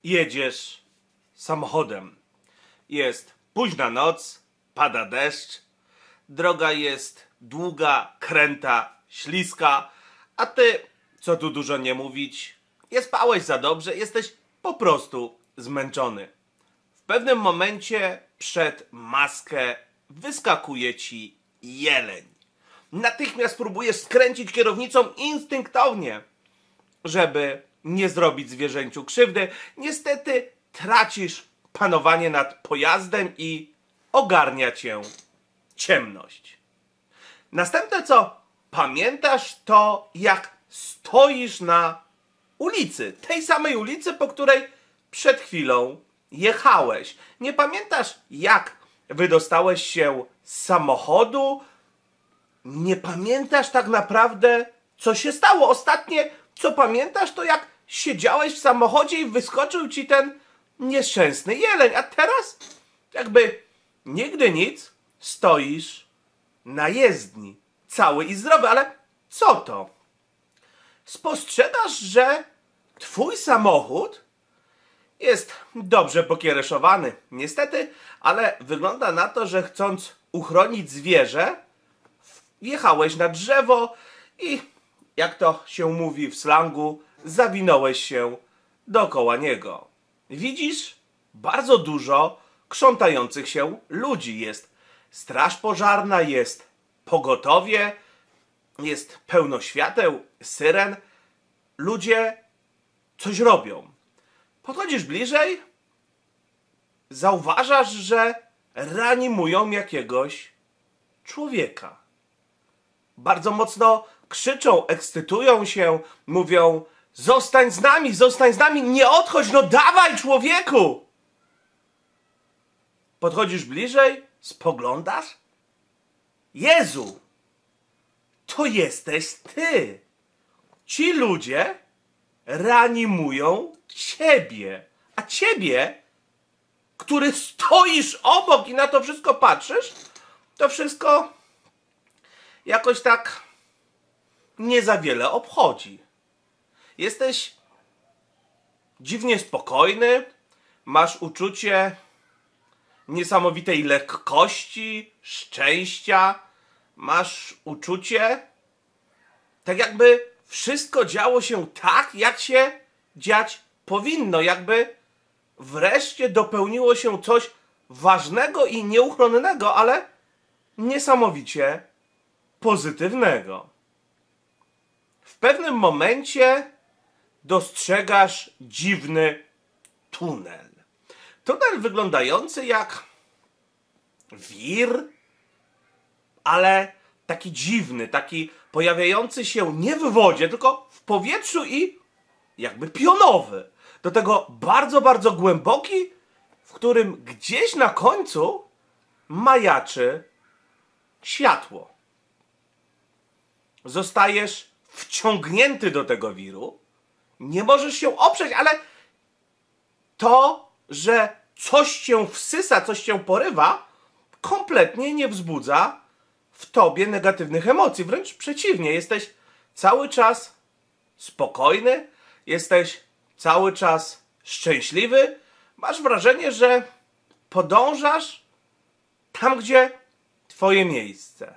Jedziesz samochodem. Jest późna noc, pada deszcz, droga jest długa, kręta, śliska, a ty, co tu dużo nie mówić, nie spałeś za dobrze, jesteś po prostu zmęczony. W pewnym momencie przed maskę wyskakuje ci jeleń. Natychmiast próbujesz skręcić kierownicą instynktownie, żeby nie zrobić zwierzęciu krzywdy. Niestety tracisz panowanie nad pojazdem i ogarnia cię ciemność. Następne co pamiętasz, to jak stoisz na ulicy. Tej samej ulicy, po której przed chwilą jechałeś. Nie pamiętasz, jak wydostałeś się z samochodu. Nie pamiętasz tak naprawdę, co się stało. Ostatnie, co pamiętasz, to jak siedziałeś w samochodzie i wyskoczył ci ten nieszczęsny jeleń. A teraz, jakby nigdy nic, stoisz na jezdni. Cały i zdrowy. Ale co to? Spostrzegasz, że twój samochód jest dobrze pokiereszowany. Niestety, ale wygląda na to, że chcąc uchronić zwierzę, wjechałeś na drzewo i, jak to się mówi w slangu, zawinąłeś się dookoła niego. Widzisz bardzo dużo krzątających się ludzi. Jest straż pożarna, jest pogotowie, jest pełno świateł, syren. Ludzie coś robią. Podchodzisz bliżej, zauważasz, że reanimują jakiegoś człowieka. Bardzo mocno krzyczą, ekscytują się, mówią: zostań z nami, nie odchodź, no dawaj, człowieku! Podchodzisz bliżej, spoglądasz. Jezu, to jesteś ty. Ci ludzie reanimują ciebie, a ciebie, który stoisz obok i na to wszystko patrzysz, to wszystko jakoś tak nie za wiele obchodzi. Jesteś dziwnie spokojny, masz uczucie niesamowitej lekkości, szczęścia, masz uczucie, tak jakby wszystko działo się tak, jak się dziać powinno, jakby wreszcie dopełniło się coś ważnego i nieuchronnego, ale niesamowicie pozytywnego. W pewnym momencie dostrzegasz dziwny tunel. Tunel wyglądający jak wir, ale taki dziwny, taki pojawiający się nie w wodzie, tylko w powietrzu i jakby pionowy. Do tego bardzo, bardzo głęboki, w którym gdzieś na końcu majaczy światło. Zostajesz wciągnięty do tego wiru, nie możesz się oprzeć, ale to, że coś cię wsysa, coś cię porywa, kompletnie nie wzbudza w tobie negatywnych emocji. Wręcz przeciwnie, jesteś cały czas spokojny, jesteś cały czas szczęśliwy, masz wrażenie, że podążasz tam, gdzie twoje miejsce.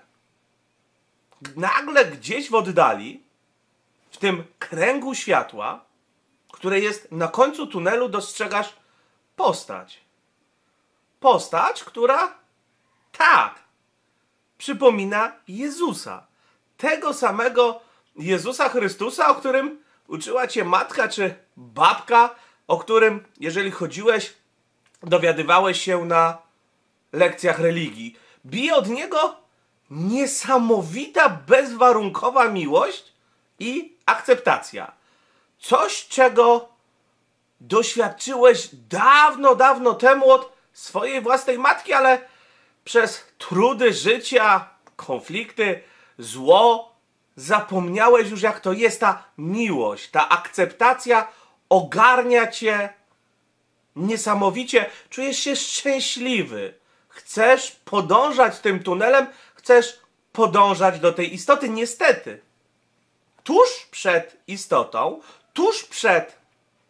Nagle gdzieś w oddali, w tym kręgu światła, które jest na końcu tunelu, dostrzegasz postać. Postać, która tak, przypomina Jezusa. Tego samego Jezusa Chrystusa, o którym uczyła cię matka czy babka, o którym, jeżeli chodziłeś, dowiadywałeś się na lekcjach religii. Bije od niego niesamowita, bezwarunkowa miłość i akceptacja. Coś, czego doświadczyłeś dawno, dawno temu od swojej własnej matki, ale przez trudy życia, konflikty, zło, zapomniałeś już, jak to jest ta miłość, ta akceptacja ogarnia cię niesamowicie. Czujesz się szczęśliwy. Chcesz podążać tym tunelem, chcesz podążać do tej istoty. Niestety, tuż przed istotą, tuż przed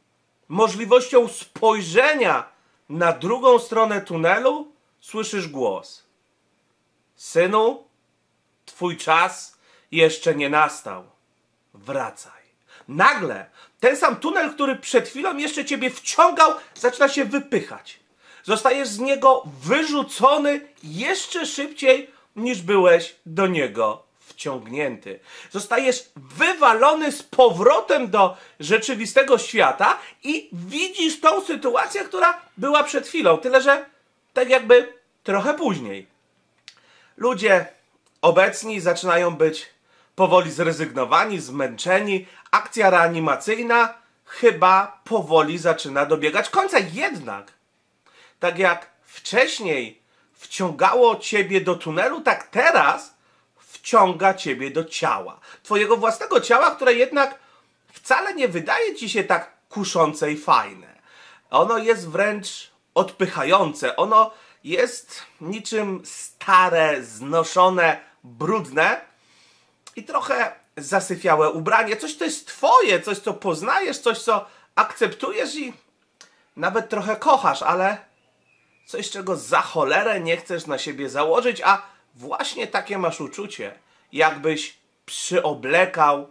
możliwością spojrzenia na drugą stronę tunelu, słyszysz głos. Synu, twój czas jeszcze nie nastał. Wracaj. Nagle ten sam tunel, który przed chwilą jeszcze ciebie wciągał, zaczyna się wypychać. Zostajesz z niego wyrzucony jeszcze szybciej, niż byłeś do niego wciągnięty. Zostajesz wywalony z powrotem do rzeczywistego świata i widzisz tą sytuację, która była przed chwilą. Tyle, że tak jakby trochę później. Ludzie obecni zaczynają być powoli zrezygnowani, zmęczeni. Akcja reanimacyjna chyba powoli zaczyna dobiegać końca. Jednak, tak jak wcześniej wciągało ciebie do tunelu, tak teraz wciąga ciebie do ciała. Twojego własnego ciała, które jednak wcale nie wydaje ci się tak kuszące i fajne. Ono jest wręcz odpychające. Ono jest niczym stare, znoszone, brudne i trochę zasyfiałe ubranie. Coś, co jest twoje, coś, co poznajesz, coś, co akceptujesz i nawet trochę kochasz, ale coś, czego za cholerę nie chcesz na siebie założyć, a właśnie takie masz uczucie, jakbyś przyoblekał,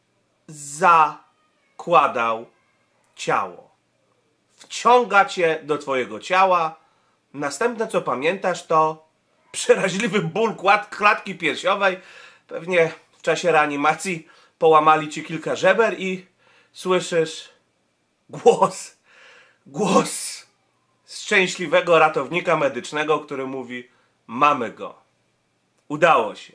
zakładał ciało. Wciąga cię do twojego ciała. Następne, co pamiętasz, to przeraźliwy ból klatki piersiowej. Pewnie w czasie reanimacji połamali ci kilka żeber i słyszysz głos szczęśliwego ratownika medycznego, który mówi: mamy go. Udało się.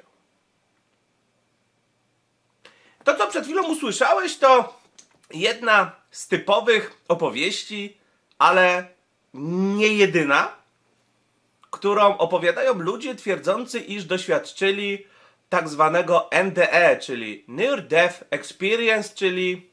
To, co przed chwilą usłyszałeś, to jedna z typowych opowieści, ale nie jedyna, którą opowiadają ludzie twierdzący, iż doświadczyli tak zwanego NDE, czyli Near Death Experience, czyli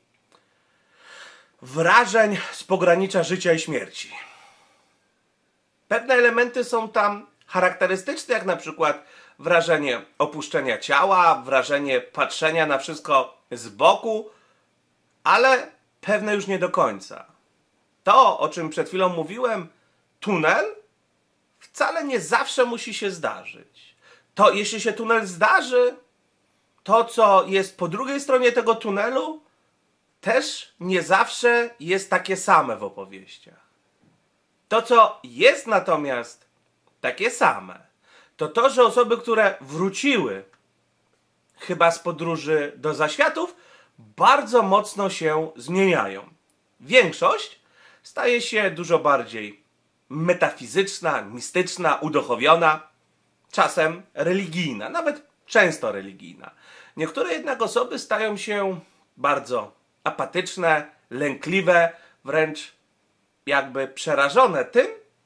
wrażeń z pogranicza życia i śmierci. Pewne elementy są tam charakterystyczne, jak na przykład wrażenie opuszczenia ciała, wrażenie patrzenia na wszystko z boku, ale pewne już nie do końca. To, o czym przed chwilą mówiłem, tunel, wcale nie zawsze musi się zdarzyć. To, jeśli się tunel zdarzy, to, co jest po drugiej stronie tego tunelu, też nie zawsze jest takie same w opowieściach. To, co jest natomiast takie same, to to, że osoby, które wróciły chyba z podróży do zaświatów, bardzo mocno się zmieniają. Większość staje się dużo bardziej metafizyczna, mistyczna, uduchowiona, czasem religijna, nawet często religijna. Niektóre jednak osoby stają się bardzo apatyczne, lękliwe, wręcz jakby przerażone tym,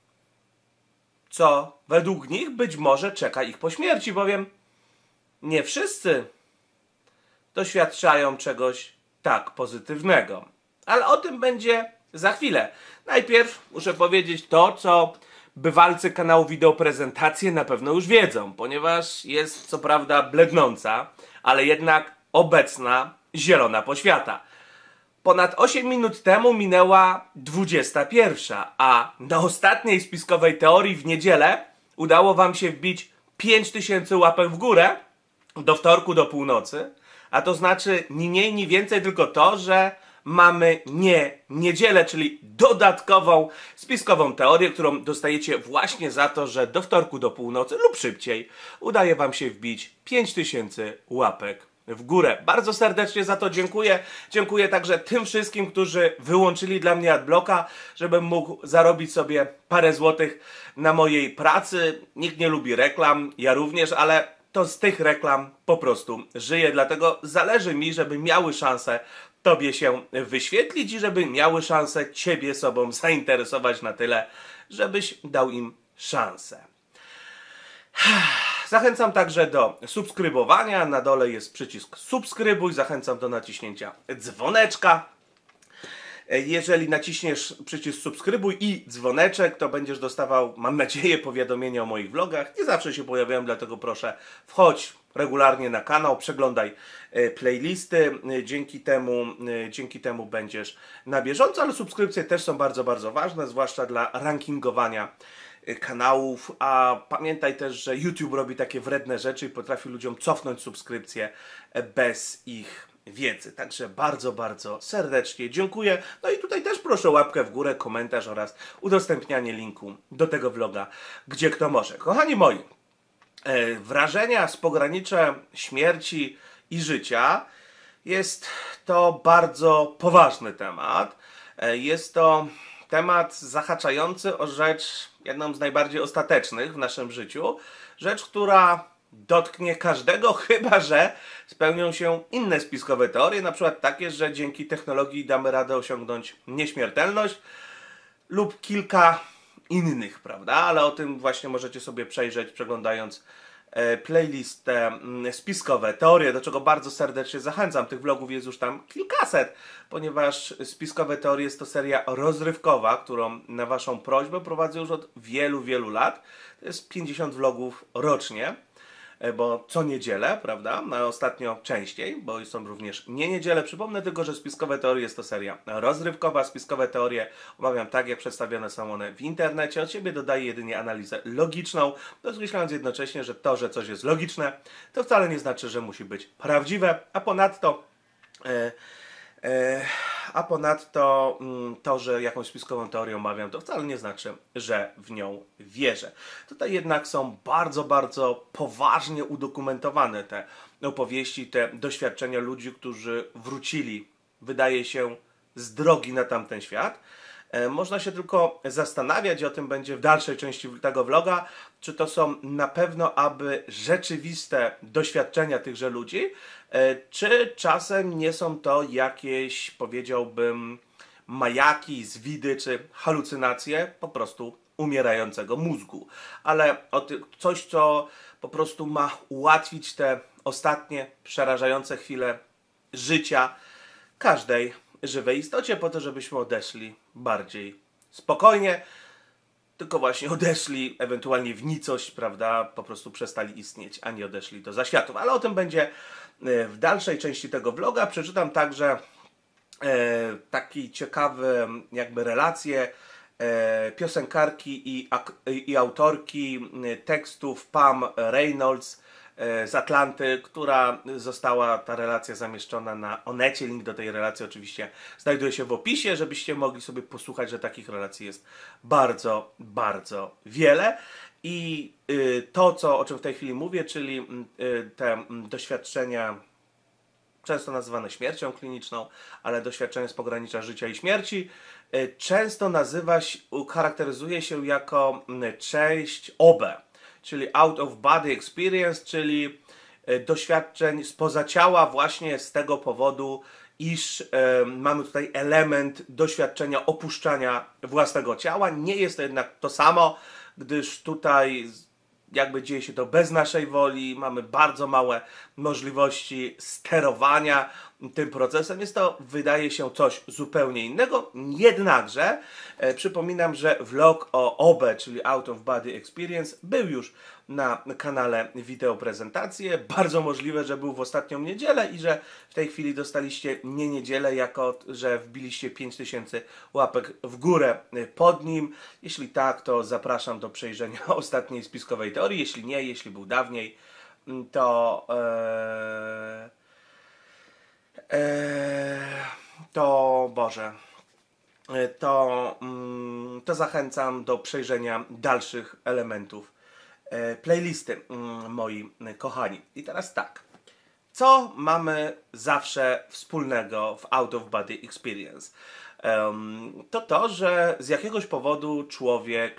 co według nich być może czeka ich po śmierci, bowiem nie wszyscy doświadczają czegoś tak pozytywnego. Ale o tym będzie za chwilę. Najpierw muszę powiedzieć to, co bywalcy kanału Wideo Prezentacje na pewno już wiedzą, ponieważ jest co prawda blednąca, ale jednak obecna zielona poświata. Ponad 8 minut temu minęła 21, a na ostatniej spiskowej teorii w niedzielę udało wam się wbić 5000 łapek w górę do wtorku do północy, a to znaczy ni mniej, ni więcej tylko to, że mamy nie niedzielę, czyli dodatkową spiskową teorię, którą dostajecie właśnie za to, że do wtorku do północy lub szybciej udaje wam się wbić 5000 łapek w górę. Bardzo serdecznie za to dziękuję. Dziękuję także tym wszystkim, którzy wyłączyli dla mnie adblocka, żebym mógł zarobić sobie parę złotych na mojej pracy. Nikt nie lubi reklam, ja również, ale to z tych reklam po prostu żyję, dlatego zależy mi, żeby miały szansę tobie się wyświetlić i żeby miały szansę ciebie sobą zainteresować na tyle, żebyś dał im szansę. Zachęcam także do subskrybowania. Na dole jest przycisk subskrybuj. Zachęcam do naciśnięcia dzwoneczka. Jeżeli naciśniesz przycisk subskrybuj i dzwoneczek, to będziesz dostawał, mam nadzieję, powiadomienia o moich vlogach. Nie zawsze się pojawiają, dlatego proszę wchodź regularnie na kanał, przeglądaj playlisty, dzięki temu będziesz na bieżąco, ale subskrypcje też są bardzo, bardzo ważne, zwłaszcza dla rankingowania kanałów, a pamiętaj też, że YouTube robi takie wredne rzeczy i potrafi ludziom cofnąć subskrypcje bez ich wiedzy. Także bardzo, bardzo serdecznie dziękuję. No i tutaj też proszę o łapkę w górę, komentarz oraz udostępnianie linku do tego vloga, gdzie kto może. Kochani moi, wrażenia z pogranicza śmierci i życia jest to bardzo poważny temat. Jest to temat zahaczający o rzecz, jedną z najbardziej ostatecznych w naszym życiu. Rzecz, która dotknie każdego, chyba że spełnią się inne spiskowe teorie, na przykład takie, że dzięki technologii damy radę osiągnąć nieśmiertelność lub kilka innych, prawda? Ale o tym właśnie możecie sobie przejrzeć, przeglądając playlistę spiskowe teorie, do czego bardzo serdecznie zachęcam. Tych vlogów jest już tam kilkaset, ponieważ spiskowe teorie jest to seria rozrywkowa, którą na waszą prośbę prowadzę już od wielu, wielu lat. To jest 50 vlogów rocznie, bo co niedzielę, prawda? No, ostatnio częściej, bo są również nie niedzielę. Przypomnę tylko, że spiskowe teorie jest to seria rozrywkowa. Spiskowe teorie omawiam tak, jak przedstawione są one w internecie. Od siebie dodaję jedynie analizę logiczną, podkreślając jednocześnie, że to, że coś jest logiczne, to wcale nie znaczy, że musi być prawdziwe, a ponadto to, że jakąś spiskową teorię omawiam, to wcale nie znaczy, że w nią wierzę. Tutaj jednak są bardzo, bardzo poważnie udokumentowane te opowieści, te doświadczenia ludzi, którzy wrócili, wydaje się, z drogi na tamten świat. Można się tylko zastanawiać, o tym będzie w dalszej części tego vloga, czy to są na pewno aby rzeczywiste doświadczenia tychże ludzi, czy czasem nie są to jakieś, powiedziałbym, majaki, zwidy czy halucynacje po prostu umierającego mózgu. Ale coś, co po prostu ma ułatwić te ostatnie przerażające chwile życia każdej żywej istocie, po to, żebyśmy odeszli bardziej spokojnie, tylko właśnie odeszli ewentualnie w nicość, prawda, po prostu przestali istnieć, a nie odeszli do zaświatów. Ale o tym będzie w dalszej części tego vloga. Przeczytam także taki ciekawy jakby relacje piosenkarki i autorki tekstów Pam Reynolds z Atlanty, która została, ta relacja zamieszczona na Onecie. Link do tej relacji oczywiście znajduje się w opisie, żebyście mogli sobie posłuchać, że takich relacji jest bardzo, bardzo wiele. I to, o czym w tej chwili mówię, czyli te doświadczenia, często nazywane śmiercią kliniczną, ale doświadczenie z pogranicza życia i śmierci, często charakteryzuje się jako część OB, czyli Out of Body Experience, czyli doświadczeń spoza ciała właśnie z tego powodu, iż mamy tutaj element doświadczenia opuszczania własnego ciała. Nie jest to jednak to samo, gdyż tutaj jakby dzieje się to bez naszej woli, mamy bardzo małe możliwości sterowania tym procesem. Jest to, wydaje się, coś zupełnie innego. Jednakże przypominam, że vlog o OB, czyli Out of Body Experience, był już na kanale wideo prezentacje. Bardzo możliwe, że był w ostatnią niedzielę i że w tej chwili dostaliście nie niedzielę, jako że wbiliście 5000 łapek w górę pod nim. Jeśli tak, to zapraszam do przejrzenia ostatniej spiskowej teorii. Jeśli nie, jeśli był dawniej, to to zachęcam do przejrzenia dalszych elementów playlisty, moi kochani. I teraz tak, co mamy zawsze wspólnego w Out of Body Experience? To, że z jakiegoś powodu człowiek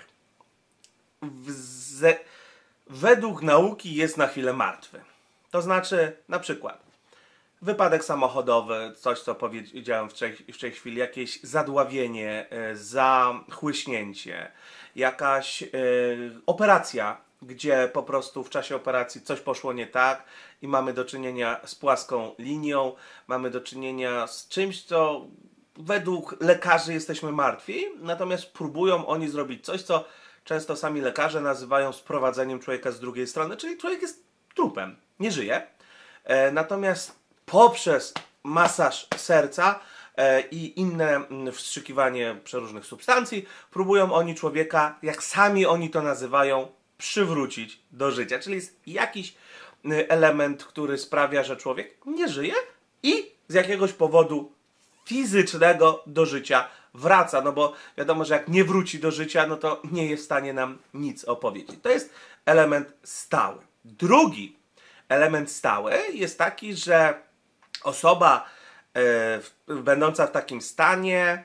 według nauki jest na chwilę martwy. To znaczy, na przykład, wypadek samochodowy, coś co powiedziałem w tej chwili, jakieś zadławienie, zachłyśnięcie, jakaś operacja, gdzie po prostu w czasie operacji coś poszło nie tak i mamy do czynienia z płaską linią, mamy do czynienia z czymś, co według lekarzy jesteśmy martwi, natomiast próbują oni zrobić coś, co często sami lekarze nazywają sprowadzeniem człowieka z drugiej strony, czyli człowiek jest trupem, nie żyje. Natomiast poprzez masaż serca i inne wstrzykiwanie przeróżnych substancji próbują oni człowieka, jak sami oni to nazywają, przywrócić do życia. Czyli jest jakiś element, który sprawia, że człowiek nie żyje i z jakiegoś powodu fizycznego do życia wraca. No bo wiadomo, że jak nie wróci do życia, no to nie jest w stanie nam nic opowiedzieć. To jest element stały. Drugi element stały jest taki, że osoba będąca w takim stanie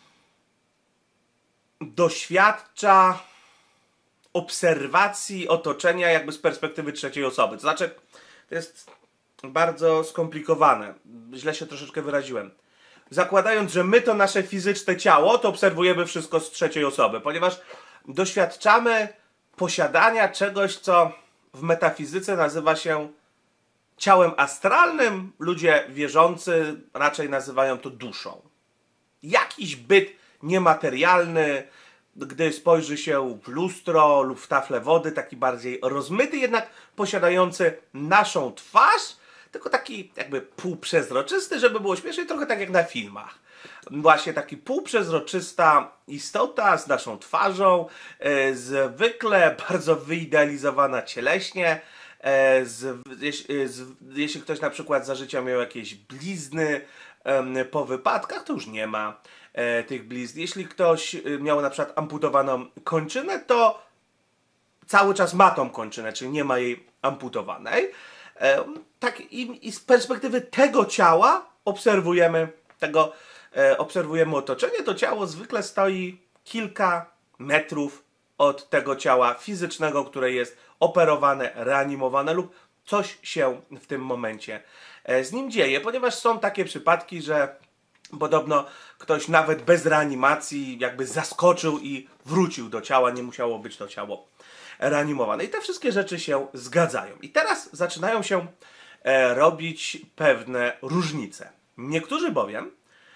doświadcza obserwacji otoczenia jakby z perspektywy trzeciej osoby. To znaczy, to jest bardzo skomplikowane. Źle się troszeczkę wyraziłem. Zakładając, że my to nasze fizyczne ciało, to obserwujemy wszystko z trzeciej osoby, ponieważ doświadczamy posiadania czegoś, co w metafizyce nazywa się ciałem astralnym. Ludzie wierzący raczej nazywają to duszą. Jakiś byt niematerialny, gdy spojrzy się w lustro lub w taflę wody, taki bardziej rozmyty, jednak posiadający naszą twarz, tylko taki jakby półprzezroczysty, żeby było śmieszniej, trochę tak jak na filmach. Właśnie taki półprzezroczysta istota z naszą twarzą, zwykle bardzo wyidealizowana cieleśnie. Jeśli ktoś na przykład za życia miał jakieś blizny po wypadkach, to już nie ma tych blizn. Jeśli ktoś miał na przykład amputowaną kończynę, to cały czas ma tą kończynę, czyli nie ma jej amputowanej. Tak, i z perspektywy tego ciała obserwujemy otoczenie. To ciało zwykle stoi kilka metrów od tego ciała fizycznego, które jest operowane, reanimowane lub coś się w tym momencie z nim dzieje, ponieważ są takie przypadki, że podobno ktoś nawet bez reanimacji jakby zaskoczył i wrócił do ciała, nie musiało być to ciało reanimowane. I te wszystkie rzeczy się zgadzają. I teraz zaczynają się robić pewne różnice. Niektórzy bowiem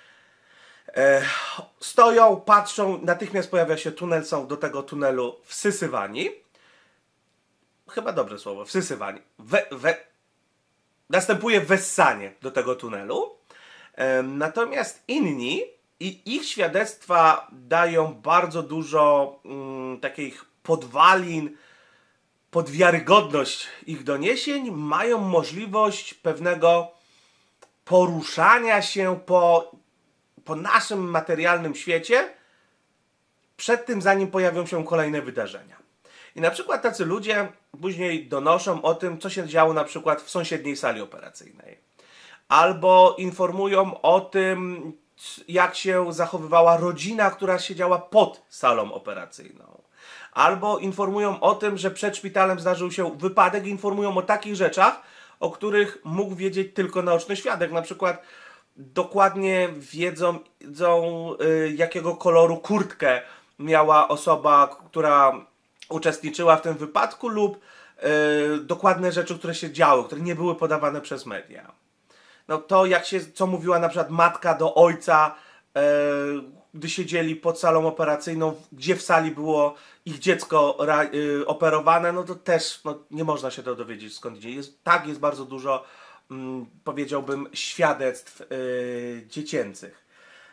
stoją, patrzą, natychmiast pojawia się tunel, są do tego tunelu wsysywani. Chyba dobre słowo, wsysywani. Następuje wessanie do tego tunelu. Natomiast inni i ich świadectwa dają bardzo dużo takich podwalin pod wiarygodność ich doniesień, mają możliwość pewnego poruszania się po naszym materialnym świecie przed tym, zanim pojawią się kolejne wydarzenia. I na przykład tacy ludzie później donoszą o tym, co się działo na przykład w sąsiedniej sali operacyjnej. Albo informują o tym, jak się zachowywała rodzina, która siedziała pod salą operacyjną. Albo informują o tym, że przed szpitalem zdarzył się wypadek, informują o takich rzeczach, o których mógł wiedzieć tylko naoczny świadek. Na przykład dokładnie wiedzą, jakiego koloru kurtkę miała osoba, która uczestniczyła w tym wypadku, lub dokładne rzeczy, które się działy, które nie były podawane przez media. No to co mówiła na przykład matka do ojca, gdy siedzieli pod salą operacyjną, gdzie w sali było ich dziecko operowane, no to też nie można się to dowiedzieć skąd idzie. Jest bardzo dużo, powiedziałbym, świadectw dziecięcych.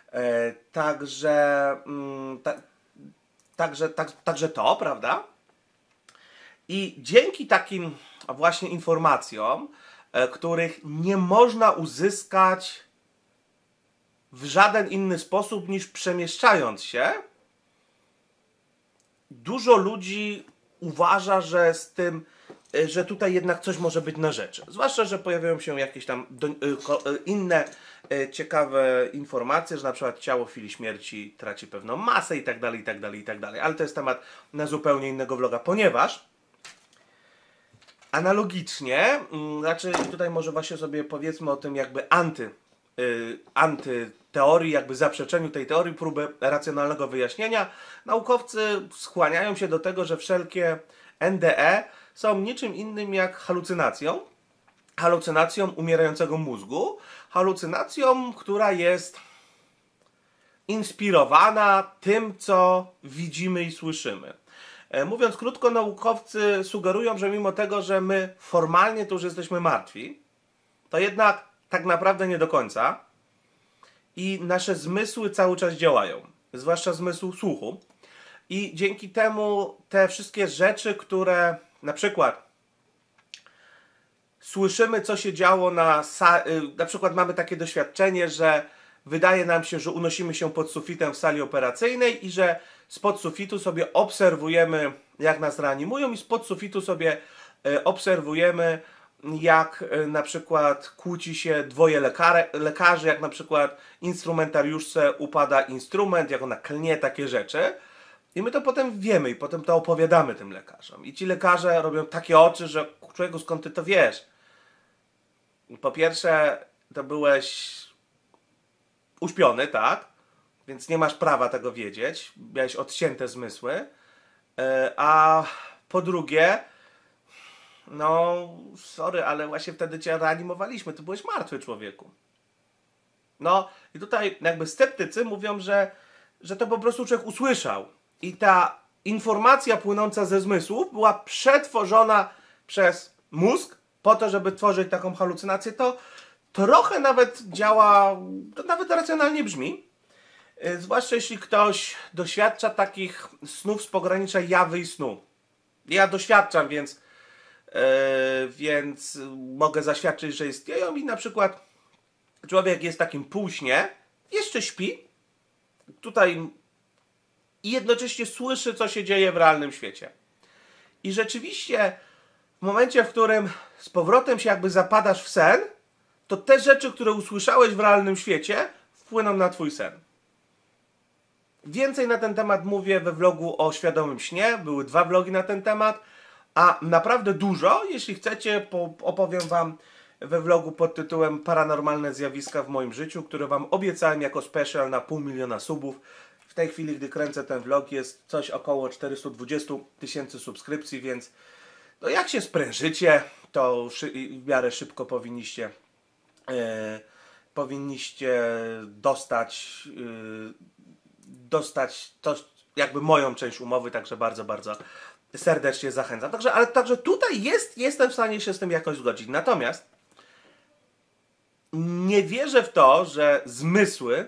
Także to, prawda? I dzięki takim właśnie informacjom, których nie można uzyskać w żaden inny sposób niż przemieszczając się, dużo ludzi uważa, że tutaj jednak coś może być na rzeczy. Zwłaszcza, że pojawiają się jakieś tam inne ciekawe informacje, że na przykład ciało w chwili śmierci traci pewną masę i tak dalej, i tak dalej, i tak dalej. Ale to jest temat na zupełnie innego vloga, ponieważ analogicznie, znaczy tutaj może właśnie sobie powiedzmy o tym jakby antyteorii, jakby zaprzeczeniu tej teorii, próbę racjonalnego wyjaśnienia. Naukowcy skłaniają się do tego, że wszelkie NDE są niczym innym jak halucynacją umierającego mózgu, halucynacją, która jest inspirowana tym, co widzimy i słyszymy. Mówiąc krótko, naukowcy sugerują, że mimo tego, że my formalnie to już jesteśmy martwi, to jednak tak naprawdę nie do końca i nasze zmysły cały czas działają, zwłaszcza zmysł słuchu. I dzięki temu te wszystkie rzeczy, które na przykład słyszymy, co się działo na przykład mamy takie doświadczenie, że wydaje nam się, że unosimy się pod sufitem w sali operacyjnej i że spod sufitu sobie obserwujemy, jak nas reanimują i spod sufitu sobie obserwujemy, jak na przykład kłóci się dwoje lekarzy, jak na przykład instrumentariuszce upada instrument, jak ona klnie, takie rzeczy. I my to potem wiemy i potem to opowiadamy tym lekarzom. I ci lekarze robią takie oczy, że człowieku, skąd ty to wiesz? Po pierwsze, to byłeś uśpiony, tak? Więc nie masz prawa tego wiedzieć. Miałeś odcięte zmysły. A po drugie, no, sorry, ale właśnie wtedy cię reanimowaliśmy. Ty byłeś martwy, człowieku. No, i tutaj jakby sceptycy mówią, że to po prostu człowiek usłyszał. I ta informacja płynąca ze zmysłów była przetworzona przez mózg po to, żeby tworzyć taką halucynację. To trochę nawet działa, to nawet racjonalnie brzmi. Zwłaszcza jeśli ktoś doświadcza takich snów z pogranicza jawy i snu. Ja doświadczam, więc mogę zaświadczyć, że istnieją i na przykład człowiek jest w takim półśnie, jeszcze śpi, tutaj i jednocześnie słyszy, co się dzieje w realnym świecie. I rzeczywiście w momencie, w którym z powrotem się jakby zapadasz w sen, to te rzeczy, które usłyszałeś w realnym świecie, wpłyną na twój sen. Więcej na ten temat mówię we vlogu o świadomym śnie. Były 2 vlogi na ten temat, a naprawdę dużo. Jeśli chcecie, opowiem wam we vlogu pod tytułem Paranormalne zjawiska w moim życiu, który wam obiecałem jako special na 500 000 subów. W tej chwili, gdy kręcę ten vlog, jest coś około 420 000 subskrypcji, więc no jak się sprężycie, to w miarę szybko powinniście dostać to, jakby moją część umowy, także bardzo, bardzo serdecznie zachęcam. Także tutaj jestem w stanie się z tym jakoś zgodzić. Natomiast nie wierzę w to, że zmysły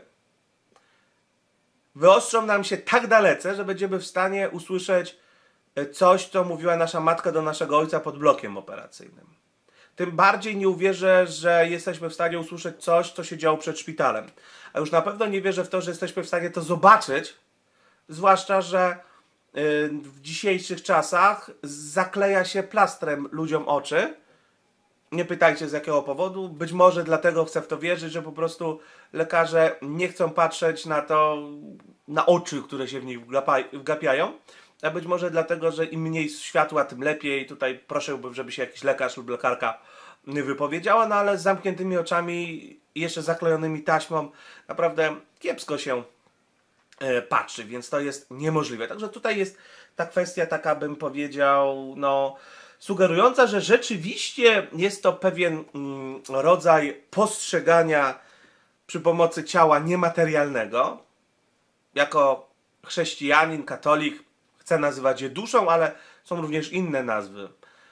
wyostrzą nam się tak dalece, że będziemy w stanie usłyszeć coś, co mówiła nasza matka do naszego ojca pod blokiem operacyjnym. Tym bardziej nie uwierzę, że jesteśmy w stanie usłyszeć coś, co się działo przed szpitalem. A już na pewno nie wierzę w to, że jesteśmy w stanie to zobaczyć, zwłaszcza, że w dzisiejszych czasach zakleja się plastrem ludziom oczy. Nie pytajcie z jakiego powodu. Być może dlatego chcę w to wierzyć, że po prostu lekarze nie chcą patrzeć na oczy, które się w nich wgapiają. A być może dlatego, że im mniej światła, tym lepiej. Tutaj prosiłbym, żeby się jakiś lekarz lub lekarka wypowiedziała, no ale z zamkniętymi oczami i jeszcze zaklejonymi taśmą naprawdę kiepsko się patrzy, więc to jest niemożliwe. Także tutaj jest ta kwestia taka, bym powiedział, no sugerująca, że rzeczywiście jest to pewien rodzaj postrzegania przy pomocy ciała niematerialnego. Jako chrześcijanin, katolik chcę nazywać je duszą, ale są również inne nazwy.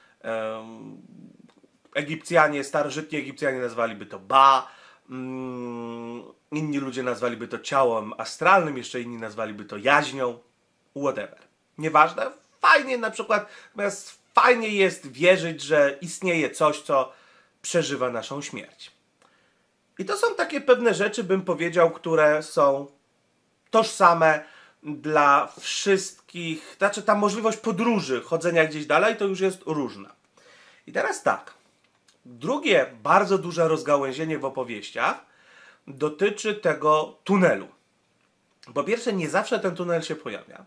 Starożytni Egipcjanie nazwaliby to Ba, inni ludzie nazwaliby to ciałem astralnym, jeszcze inni nazwaliby to jaźnią, whatever. Nieważne, fajnie na przykład, natomiast fajnie jest wierzyć, że istnieje coś, co przeżywa naszą śmierć. I to są takie pewne rzeczy, bym powiedział, które są tożsame dla wszystkich, znaczy ta możliwość podróży, chodzenia gdzieś dalej, to już jest różna. I teraz tak, drugie bardzo duże rozgałęzienie w opowieściach dotyczy tego tunelu. Po pierwsze, nie zawsze ten tunel się pojawia.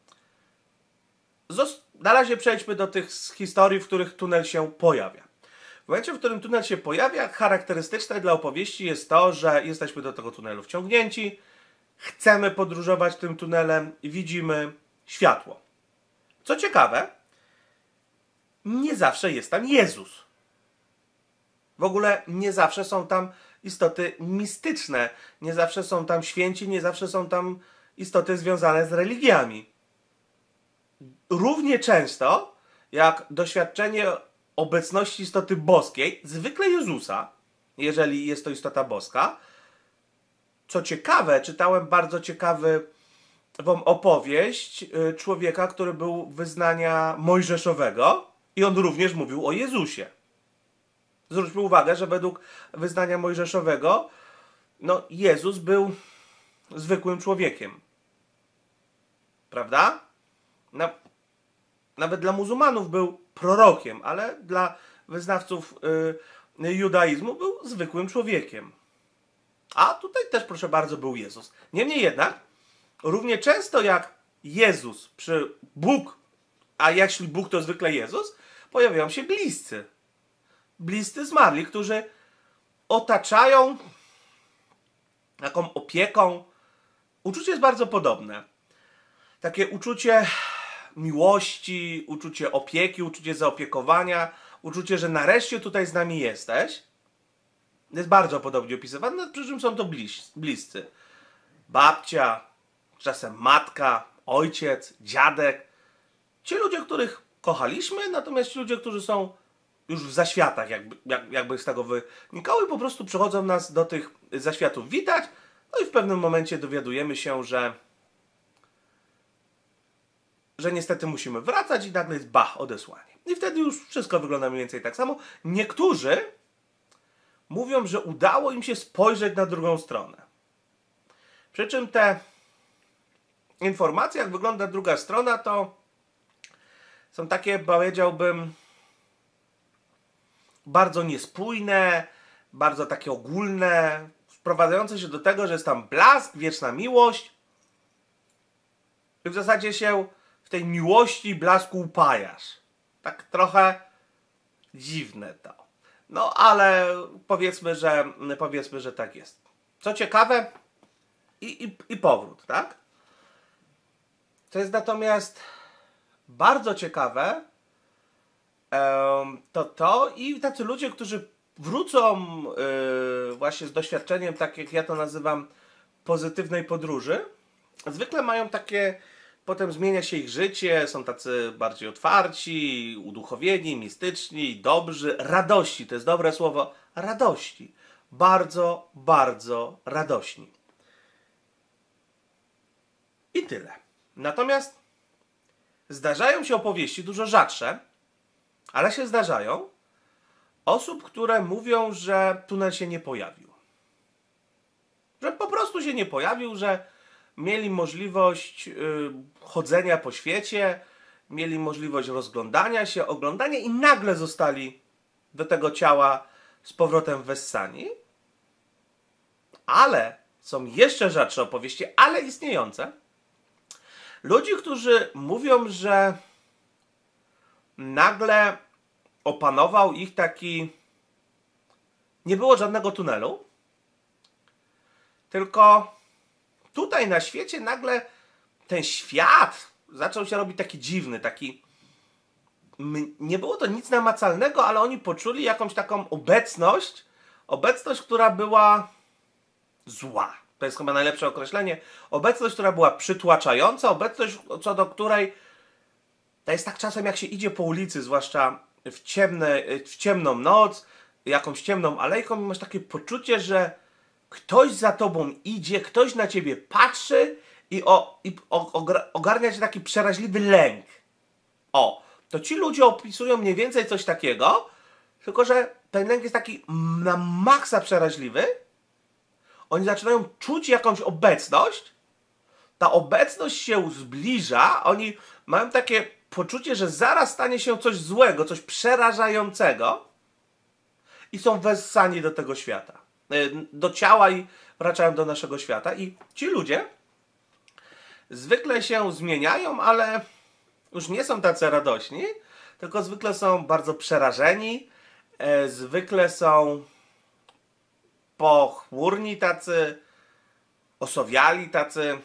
Na razie przejdźmy do tych historii, w których tunel się pojawia. W momencie, w którym tunel się pojawia, charakterystyczne dla opowieści jest to, że jesteśmy do tego tunelu wciągnięci, chcemy podróżować tym tunelem i widzimy światło. Co ciekawe, nie zawsze jest tam Jezus. W ogóle nie zawsze są tam istoty mistyczne, nie zawsze są tam święci, nie zawsze są tam istoty związane z religiami. równie często jak doświadczenie obecności istoty boskiej, zwykle Jezusa, jeżeli jest to istota boska. Co ciekawe, czytałem bardzo ciekawy opowieść człowieka, który był wyznania mojżeszowego i on również mówił o Jezusie. Zwróćmy uwagę, że według wyznania mojżeszowego Jezus był zwykłym człowiekiem. Prawda? Nawet dla muzułmanów był prorokiem, ale dla wyznawców judaizmu był zwykłym człowiekiem. A tutaj też, proszę bardzo, był Jezus. Niemniej jednak, równie często jak Jezus przy Bóg, a jeśli Bóg to zwykle Jezus, pojawiają się bliscy. Bliscy zmarli, którzy otaczają taką opieką. Uczucie jest bardzo podobne. Takie uczucie miłości, uczucie opieki, uczucie zaopiekowania, uczucie, że nareszcie tutaj z nami jesteś. Jest bardzo podobnie opisywane, przy czym są to bliscy. Babcia, czasem matka, ojciec, dziadek. Ci ludzie, których kochaliśmy, natomiast ci ludzie, którzy są już w zaświatach, jakby z tego wynikało, i po prostu przychodzą nas do tych zaświatów witać, no i w pewnym momencie dowiadujemy się, że niestety musimy wracać i nagle jest odesłanie. I wtedy już wszystko wygląda mniej więcej tak samo. Niektórzy mówią, że udało im się spojrzeć na drugą stronę. Przy czym te informacje, jak wygląda druga strona, to są takie, powiedziałbym, bardzo niespójne, bardzo takie ogólne, sprowadzające się do tego, że jest tam blask, wieczna miłość i w zasadzie się w tej miłości, blasku upajasz. Tak trochę dziwne to. No ale powiedzmy, że tak jest. Co ciekawe, i powrót, tak? Co jest natomiast bardzo ciekawe, to i tacy ludzie, którzy wrócą właśnie z doświadczeniem, tak jak ja to nazywam, pozytywnej podróży, zwykle mają takie, potem zmienia się ich życie, są tacy bardziej otwarci, uduchowieni, mistyczni, dobrzy, radości, to jest dobre słowo, radości. Bardzo, bardzo radośni. I tyle. Natomiast zdarzają się opowieści, dużo rzadsze, ale się zdarzają, osób, które mówią, że tunel się nie pojawił. Że po prostu się nie pojawił, że mieli możliwość chodzenia po świecie, mieli możliwość rozglądania się, oglądania i nagle zostali do tego ciała z powrotem wessani. Ale są jeszcze rzadsze opowieści, ale istniejące. Ludzi, którzy mówią, że nagle opanował ich taki... Nie było żadnego tunelu, tylko tutaj na świecie nagle ten świat zaczął się robić taki dziwny, taki... Nie było to nic namacalnego, ale oni poczuli jakąś taką obecność, która była zła. To jest chyba najlepsze określenie. Obecność, która była przytłaczająca, obecność, co do której to jest tak czasem, jak się idzie po ulicy, zwłaszcza w ciemną noc, jakąś ciemną alejką i masz takie poczucie, że ktoś za tobą idzie, ktoś na ciebie patrzy i ogarnia cię taki przeraźliwy lęk. To ci ludzie opisują mniej więcej coś takiego, tylko że ten lęk jest taki na maksa przeraźliwy. Oni zaczynają czuć jakąś obecność, ta obecność się zbliża, oni mają takie poczucie, że zaraz stanie się coś złego, coś przerażającego i są wessani do tego świata, do ciała i wracają do naszego świata. I ci ludzie zwykle się zmieniają, ale już nie są tacy radośni, tylko zwykle są bardzo przerażeni, zwykle są pochmurni tacy, osowiali tacy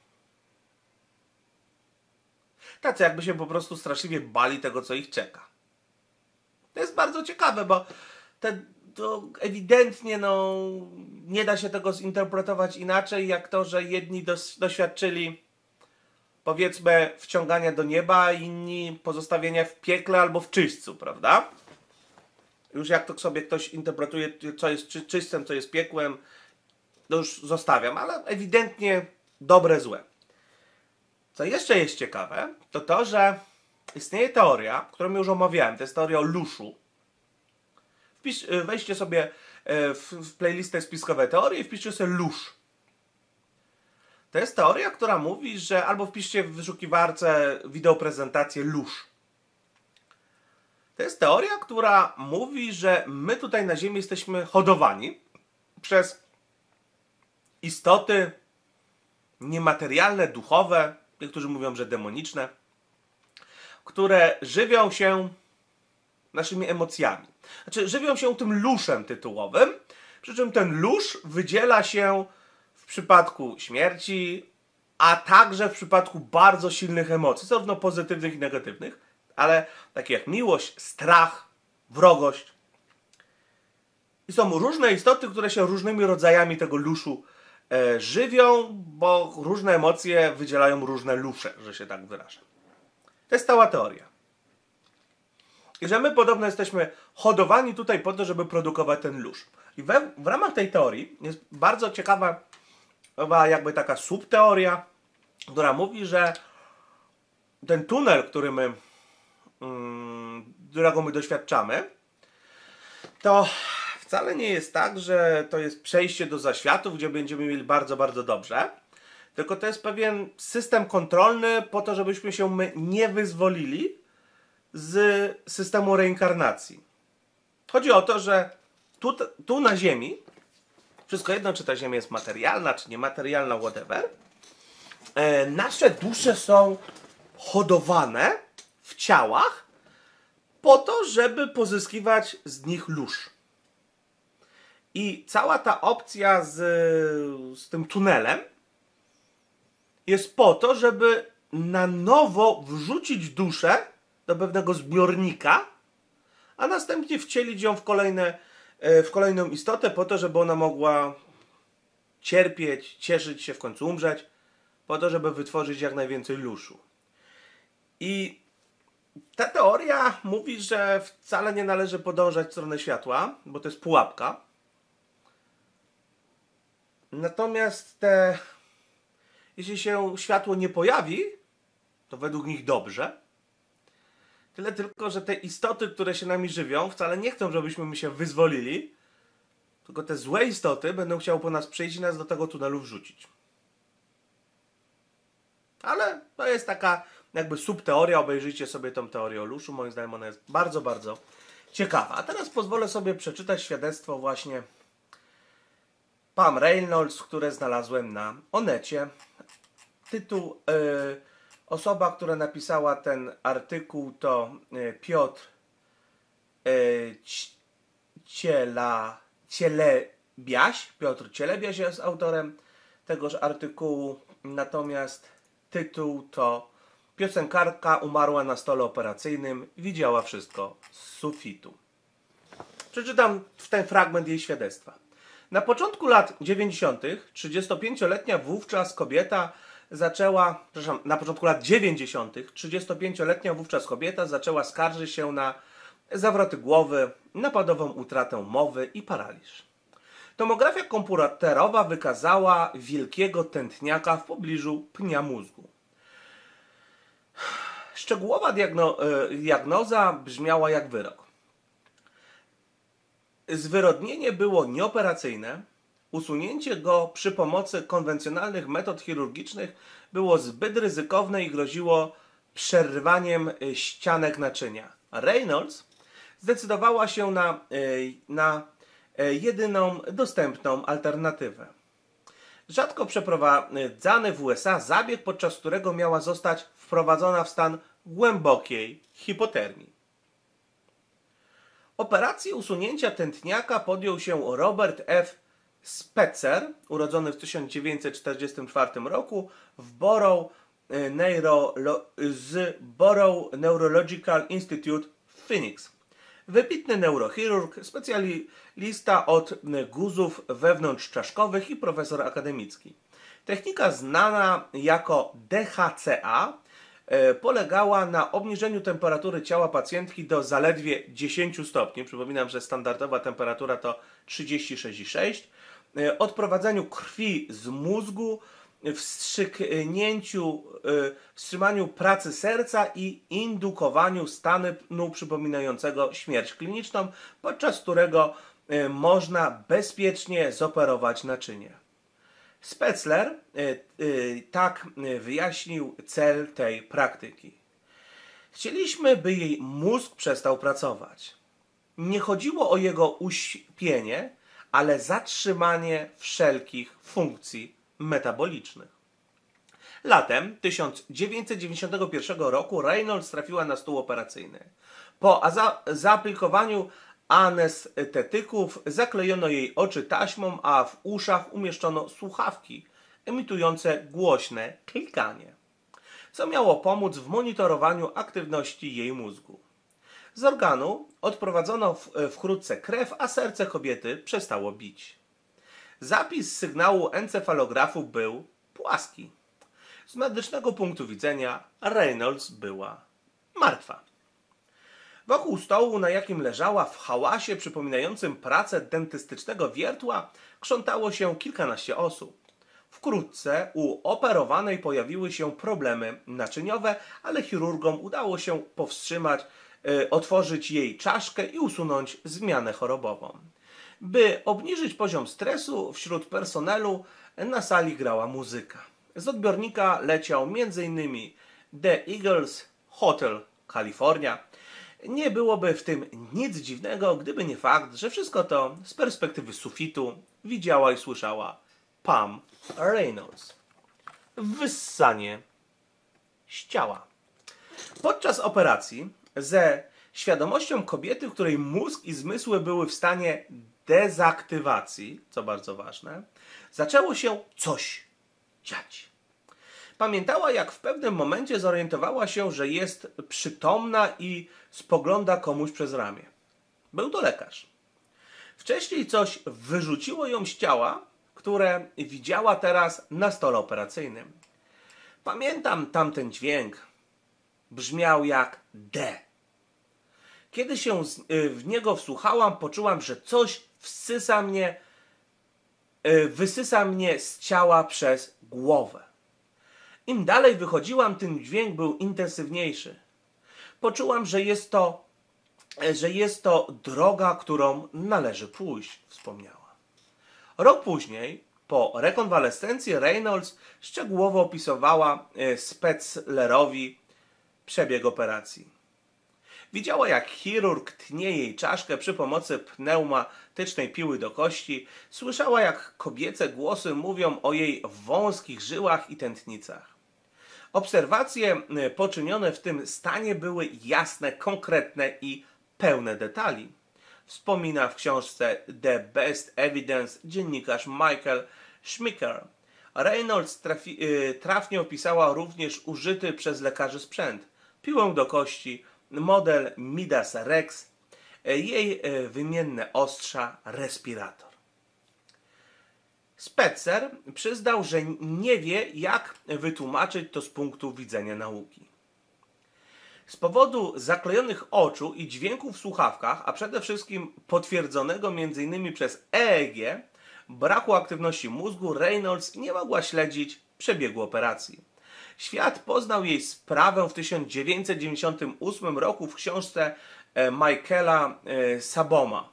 jakby się po prostu straszliwie bali tego, co ich czeka. To jest bardzo ciekawe, bo to ewidentnie nie da się tego zinterpretować inaczej, jak to, że jedni doświadczyli powiedzmy wciągania do nieba, a inni pozostawienia w piekle albo w czyśćcu, prawda? Już jak to sobie ktoś interpretuje, co jest czyśćcem, co jest piekłem, to już zostawiam, ale ewidentnie dobre, złe. Co jeszcze jest ciekawe, to to, że istnieje teoria, którą już omawiałem, to jest teoria o luszu. Wejdźcie sobie w playlistę spiskowe teorie i wpiszcie sobie lusz. To jest teoria, która mówi, że albo wpiszcie w wyszukiwarce wideoprezentację lusz. To jest teoria, która mówi, że my tutaj na Ziemi jesteśmy hodowani przez istoty niematerialne, duchowe, niektórzy mówią, że demoniczne, które żywią się naszymi emocjami. Znaczy, żywią się tym luszem tytułowym, przy czym ten lusz wydziela się w przypadku śmierci, a także w przypadku bardzo silnych emocji, zarówno pozytywnych i negatywnych, ale takie jak miłość, strach, wrogość. I są różne istoty, które się różnymi rodzajami tego luszu żywią, bo różne emocje wydzielają różne lusze, że się tak wyrażę. To jest cała teoria. I że my podobno jesteśmy hodowani tutaj po to, żeby produkować ten lusz. I w ramach tej teorii jest bardzo ciekawa jakby taka subteoria, która mówi, że ten tunel, którego my doświadczamy, to wcale nie jest tak, że to jest przejście do zaświatów, gdzie będziemy mieli bardzo, bardzo dobrze, tylko to jest pewien system kontrolny po to, żebyśmy się nie wyzwolili z systemu reinkarnacji. Chodzi o to, że tu na Ziemi, wszystko jedno, czy ta Ziemia jest materialna, czy niematerialna, whatever, nasze dusze są hodowane w ciałach po to, żeby pozyskiwać z nich lusz. I cała ta opcja z tym tunelem jest po to, żeby na nowo wrzucić duszę do pewnego zbiornika, a następnie wcielić ją w kolejną istotę po to, żeby ona mogła cierpieć, cieszyć się, w końcu umrzeć, po to, żeby wytworzyć jak najwięcej luszu. I ta teoria mówi, że wcale nie należy podążać w stronę światła, bo to jest pułapka. Natomiast jeśli się światło nie pojawi, to według nich dobrze. Tyle tylko, że te istoty, które się nami żywią, wcale nie chcą, żebyśmy my się wyzwolili, tylko te złe istoty będą chciały po nas przyjść i nas do tego tunelu wrzucić. Ale to jest taka jakby subteoria, obejrzyjcie sobie tą teorię o luszu, moim zdaniem ona jest bardzo, bardzo ciekawa. A teraz pozwolę sobie przeczytać świadectwo właśnie Pam Reynolds, które znalazłem na Onecie. Tytuł, osoba, która napisała ten artykuł, to Piotr Cielebiaś. Piotr Cielebiaś jest autorem tegoż artykułu, natomiast tytuł to Piosenkarka umarła na stole operacyjnym, widziała wszystko z sufitu. Przeczytam ten fragment jej świadectwa. Na początku lat 90. 35-letnia wówczas kobieta na początku lat 90. 35-letnia wówczas kobieta zaczęła skarżyć się na zawroty głowy, napadową utratę mowy i paraliż. Tomografia komputerowa wykazała wielkiego tętniaka w pobliżu pnia mózgu. Szczegółowa diagnoza brzmiała jak wyrok. Zwyrodnienie było nieoperacyjne, usunięcie go przy pomocy konwencjonalnych metod chirurgicznych było zbyt ryzykowne i groziło przerwaniem ścianek naczynia. Reynolds zdecydowała się na jedyną dostępną alternatywę. Rzadko przeprowadzany w USA zabieg, podczas którego miała zostać wprowadzona w stan głębokiej hipotermii. Operacji usunięcia tętniaka podjął się Robert F. Spetzer, urodzony w 1944 roku w Borough Neurological Institute w Phoenix. Wybitny neurochirurg, specjalista od guzów wewnątrzczaszkowych i profesor akademicki. Technika znana jako DHCA polegała na obniżeniu temperatury ciała pacjentki do zaledwie 10 stopni. Przypominam, że standardowa temperatura to 36,6. Odprowadzeniu krwi z mózgu, wstrzymaniu pracy serca i indukowaniu stanu przypominającego śmierć kliniczną, podczas którego można bezpiecznie zoperować naczynie. Spetzler tak wyjaśnił cel tej praktyki. Chcieliśmy, by jej mózg przestał pracować. Nie chodziło o jego uśpienie, ale zatrzymanie wszelkich funkcji metabolicznych. Latem 1991 roku Reynolds trafiła na stół operacyjny. Po zaaplikowaniu anestetyków zaklejono jej oczy taśmą, a w uszach umieszczono słuchawki emitujące głośne klikanie, co miało pomóc w monitorowaniu aktywności jej mózgu. Z organu odprowadzono wkrótce krew, a serce kobiety przestało bić. Zapis sygnału encefalografu był płaski. Z medycznego punktu widzenia Reynolds była martwa. Wokół stołu, na jakim leżała, w hałasie przypominającym pracę dentystycznego wiertła, krzątało się kilkanaście osób. Wkrótce u operowanej pojawiły się problemy naczyniowe, ale chirurgom udało się powstrzymać, otworzyć jej czaszkę i usunąć zmianę chorobową. By obniżyć poziom stresu wśród personelu, na sali grała muzyka. Z odbiornika leciał m.in. The Eagles Hotel California. Nie byłoby w tym nic dziwnego, gdyby nie fakt, że wszystko to z perspektywy sufitu widziała i słyszała Pam Reynolds. Wyssanie z ciała. Podczas operacji, ze świadomością kobiety, w której mózg i zmysły były w stanie dezaktywacji, co bardzo ważne, zaczęło się coś dziać. Pamiętała, jak w pewnym momencie zorientowała się, że jest przytomna i spogląda komuś przez ramię. Był to lekarz. Wcześniej coś wyrzuciło ją z ciała, które widziała teraz na stole operacyjnym. Pamiętam tamten dźwięk. Brzmiał jak D. Kiedy się w niego wsłuchałam, poczułam, że coś wysysa mnie z ciała przez głowę. Im dalej wychodziłam, tym dźwięk był intensywniejszy. Poczułam, że jest to droga, którą należy pójść, wspomniała. Rok później, po rekonwalescencji, Reynolds szczegółowo opisywała Spetzlerowi przebieg operacji. Widziała, jak chirurg tnie jej czaszkę przy pomocy pneumatycznej piły do kości. Słyszała, jak kobiece głosy mówią o jej wąskich żyłach i tętnicach. Obserwacje poczynione w tym stanie były jasne, konkretne i pełne detali. Wspomina w książce The Best Evidence dziennikarz Michael Schmicker. Reynolds trafnie opisała również użyty przez lekarzy sprzęt. Piłę do kości, model Midas Rex, jej wymienne ostrza, respirator. Spetzer przyznał, że nie wie, jak wytłumaczyć to z punktu widzenia nauki. Z powodu zaklejonych oczu i dźwięków w słuchawkach, a przede wszystkim potwierdzonego m.in. przez EEG, braku aktywności mózgu, Reynolds nie mogła śledzić przebiegu operacji. Świat poznał jej sprawę w 1998 roku w książce Michaela Saboma,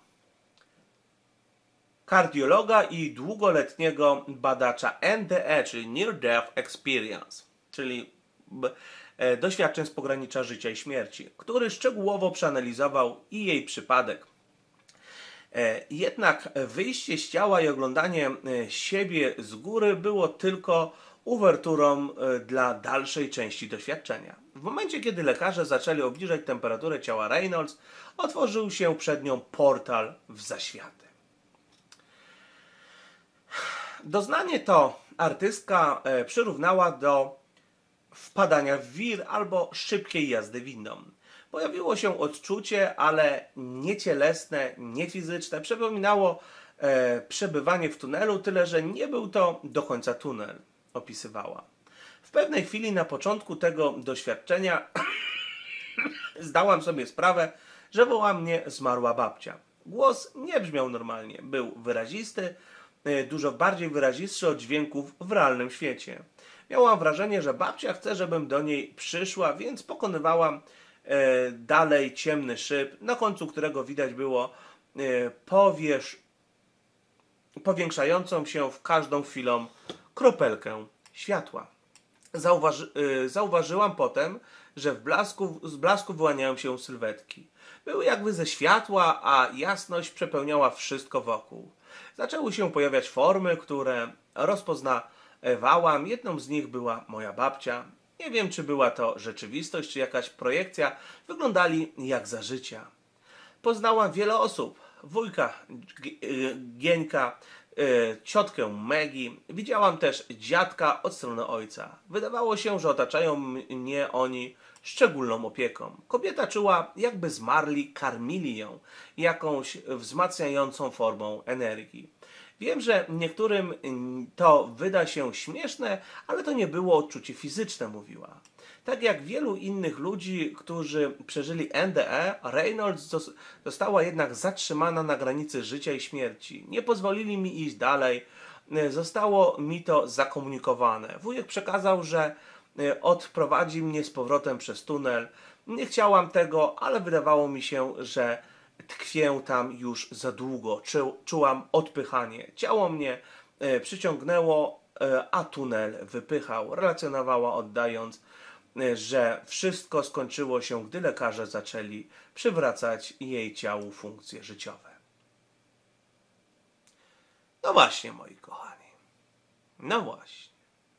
kardiologa i długoletniego badacza NDE, czyli Near Death Experience, czyli doświadczeń z pogranicza życia i śmierci, który szczegółowo przeanalizował i jej przypadek. Jednak wyjście z ciała i oglądanie siebie z góry było tylko uwerturą dla dalszej części doświadczenia. W momencie, kiedy lekarze zaczęli obniżać temperaturę ciała Reynolds, otworzył się przed nią portal w zaświaty. Doznanie to artystka przyrównała do wpadania w wir albo szybkiej jazdy windą. Pojawiło się odczucie, ale niecielesne, niefizyczne. Przypominało przebywanie w tunelu, tyle że nie był to do końca tunel. opisywała. W pewnej chwili na początku tego doświadczenia zdałam sobie sprawę, że woła mnie zmarła babcia. Głos nie brzmiał normalnie, był wyrazisty, dużo bardziej wyrazistszy od dźwięków w realnym świecie. Miałam wrażenie, że babcia chce, żebym do niej przyszła, więc pokonywałam dalej ciemny szyb, na końcu którego widać było powiększającą się w każdą chwilą kropelkę światła. Zauważyłam potem, że z blasku wyłaniają się sylwetki. Były jakby ze światła, a jasność przepełniała wszystko wokół. Zaczęły się pojawiać formy, które rozpoznawałam. Jedną z nich była moja babcia. Nie wiem, czy była to rzeczywistość, czy jakaś projekcja. Wyglądali jak za życia. Poznałam wiele osób. Wujka Gieńka, ciotkę Megi. Widziałam też dziadka od strony ojca. Wydawało się, że otaczają mnie oni szczególną opieką. Kobieta czuła, jakby zmarli karmili ją jakąś wzmacniającą formą energii. Wiem, że niektórym to wyda się śmieszne, ale to nie było odczucie fizyczne, mówiła. Tak jak wielu innych ludzi, którzy przeżyli NDE, Reynolds została jednak zatrzymana na granicy życia i śmierci. Nie pozwolili mi iść dalej. Zostało mi to zakomunikowane. Wujek przekazał, że odprowadzi mnie z powrotem przez tunel. Nie chciałam tego, ale wydawało mi się, że tkwię tam już za długo. Czułam odpychanie. Ciało mnie przyciągnęło, a tunel wypychał. Relacjonowała, oddając, że wszystko skończyło się, gdy lekarze zaczęli przywracać jej ciału funkcje życiowe. No właśnie, moi kochani. No właśnie.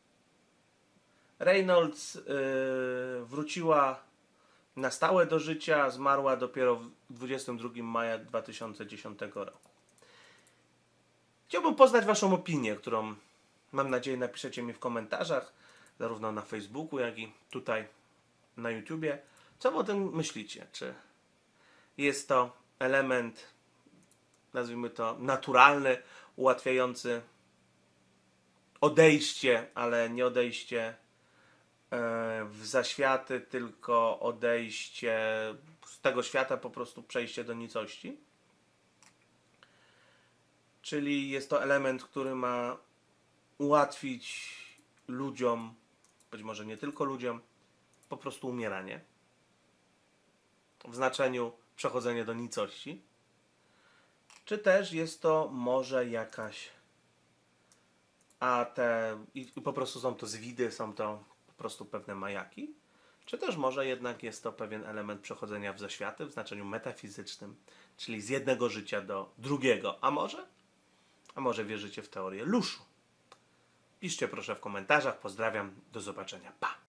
Reynolds wróciła na stałe do życia, zmarła dopiero 22 maja 2010 roku. Chciałbym poznać waszą opinię, którą mam nadzieję napiszecie mi w komentarzach, zarówno na Facebooku, jak i tutaj na YouTubie. Co wy o tym myślicie? Czy jest to element, nazwijmy to, naturalny, ułatwiający odejście, ale nie odejście w zaświaty, tylko odejście z tego świata, po prostu przejście do nicości? Czyli jest to element, który ma ułatwić ludziom, być może nie tylko ludziom, po prostu umieranie. W znaczeniu przechodzenie do nicości. Czy też jest to może jakaś... I po prostu są to zwidy, są to po prostu pewne majaki? Czy też może jednak jest to pewien element przechodzenia w zaświaty w znaczeniu metafizycznym, czyli z jednego życia do drugiego? A może? A może wierzycie w teorię luszu? Piszcie proszę w komentarzach. Pozdrawiam. Do zobaczenia. Pa!